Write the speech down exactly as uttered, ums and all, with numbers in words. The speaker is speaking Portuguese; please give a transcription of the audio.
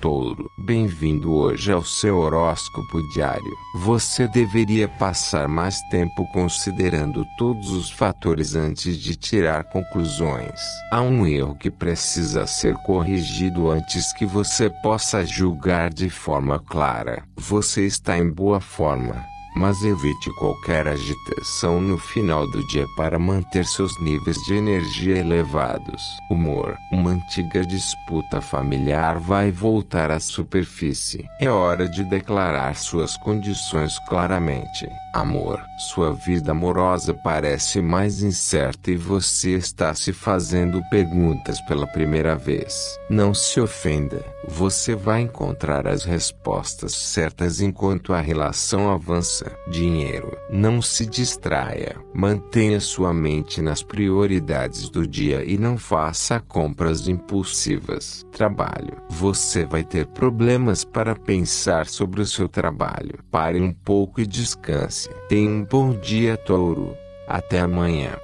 Touro. Bem-vindo hoje ao seu horóscopo diário. Você deveria passar mais tempo considerando todos os fatores antes de tirar conclusões. Há um erro que precisa ser corrigido antes que você possa julgar de forma clara. Você está em boa forma, mas evite qualquer agitação no final do dia para manter seus níveis de energia elevados. Humor: uma antiga disputa familiar vai voltar à superfície. É hora de declarar suas condições claramente. Amor: sua vida amorosa parece mais incerta e você está se fazendo perguntas pela primeira vez. Não se ofenda, você vai encontrar as respostas certas enquanto a relação avança. Dinheiro: não se distraia. Mantenha sua mente nas prioridades do dia e não faça compras impulsivas. Trabalho: você vai ter problemas para pensar sobre o seu trabalho. Pare um pouco e descanse. Tenha um bom dia, Touro. Até amanhã.